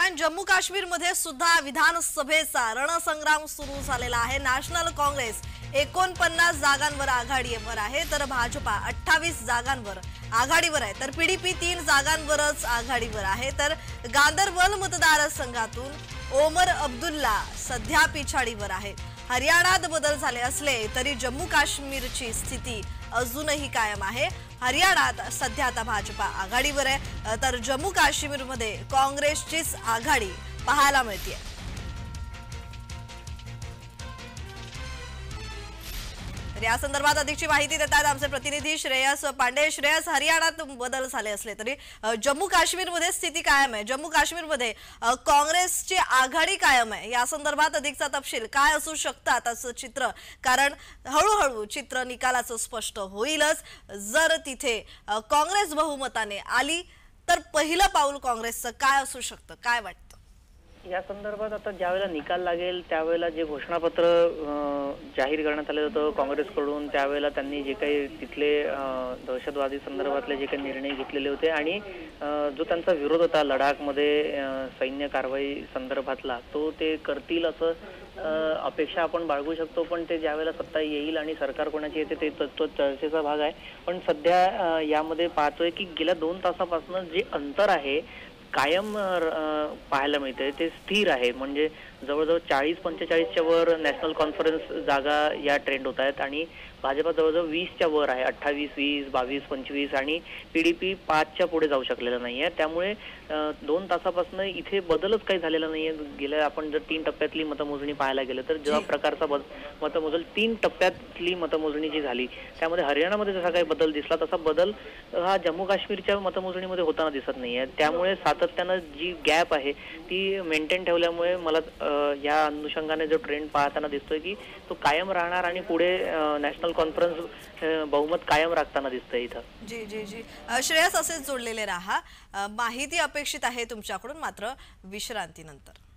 दरम्यान जम्मू काश्मीर मध्ये सुद्धा विधानसभेचा रणसंग्राम सुरू झालेला आहे। नॅशनल काँग्रेस 49 जागांवर आघाडीवर आहे, तर भाजपा 28 जागांवर आघाडीवर आहे, तर पीडीपी 3 जागांवरच आघाडीवर आहे। तर गांदरबल मतदारसंघातून ओमर अब्दुल्ला सध्या पिछाडीवर आहे। हरियाणात बदल झाले असले तरी जम्मू काश्मीरची स्थिती अजूनही कायम आहे। हरियाणात सध्या आता भाजपा आघाडीवर आहे, तर जम्मू काश्मीरमध्ये काँग्रेसचीच आघाडी पाहायला मिळते। या संदर्भात अधिकची माहिती देतात आमचे प्रतिनिधी श्रेयस पांडे। श्रेयस, हरियाणात बदल झाले असले तरी जम्मू काश्मीरमध्ये स्थिती कायम आहे। जम्मू काश्मीरमध्ये काँग्रेसची आघाडी कायम आहे। या संदर्भात अधिकचा तपशील काय असू शकतं आताचं चित्र? कारण हळूहळू चित्र निकालाचं स्पष्ट होईलच। जर तिथे काँग्रेस बहुमताने आली तर पहिलं पाऊल काँग्रेसचं काय असू शकतं, काय वाटतं? या संदर्भात आता ज्यावेळेला निकाल लागेल त्यावेळेला जे घोषणापत्र जाहीर करण्यात आलं होतं काँग्रेसकडून, त्यावेळेला त्यांनी जे काही तिथले दहशतवादी संदर्भातले जे काही निर्णय घेतलेले होते आणि जो त्यांचा विरोध होता लडाखमध्ये सैन्य कारवाई संदर्भातला, तो ते करतील असं अपेक्षा आपण बाळगू शकतो। पण ते ज्यावेळेला सत्ता येईल आणि सरकार कोणाची येते ते तो चर्चेचा भाग आहे। पण सध्या यामध्ये पाहतोय की गेल्या 2 तासापासून जे अंतर आहे कायम पाहायला मिळते ते स्थिर आहे। म्हणजे जवळजवळ 40-45च्या वर नॅशनल कॉन्फरन्स जागा या ट्रेंड होत आहेत आणि भाजपा जवळजवळ 20च्या वर आहे, 28, 20, 22, 25 आणि पीडीपी 5च्या पुढे जाऊ शकलेला नाहीये। त्यामुळे 2 तासापासून इथे बदलच काही झालेला नाहीये। गेल्या आपण जर 3 टप्प्यातली मतमोजणी पाहायला गेलं तर ज्या प्रकारचा मतमोजणी 3 टप्प्यातली मतमोजणी जी झाली त्यामध्ये हरियाणामध्ये जसा काही बदल दिसला तसा बदल हा जम्मू काश्मीरच्या मतमोजणीमध्ये होताना दिसत नाहीये। त्यामुळे सातत्यानं जी गॅप आहे ती मेंटेन ठेवल्यामुळे मला या अनुषंगाने जो ट्रेंड पाहताना दिसतोय की तो कायम राहणार आणि पुढे नॅशनल कॉन्फरन्स बहुमत कायम राखताना दिसतंय इथं। जी जी जी श्रेयस, असेच जोडलेले राहा। माहिती अपेक्षित आहे तुमच्याकडून, मात्र विश्रांतीनंतर।